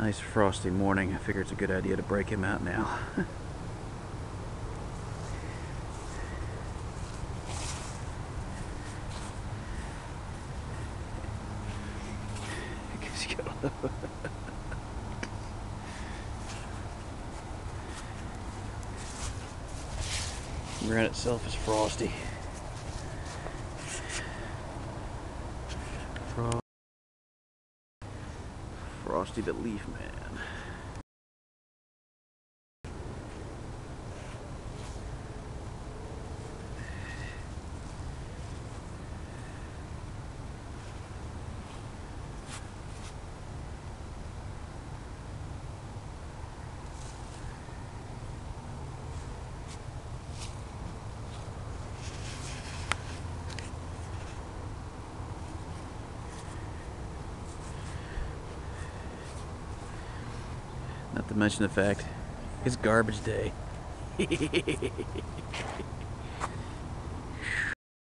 Nice frosty morning. I figure it's a good idea to break him out now. Brand itself is Frosty. Frosty the Leafman. Not to mention the fact it's garbage day.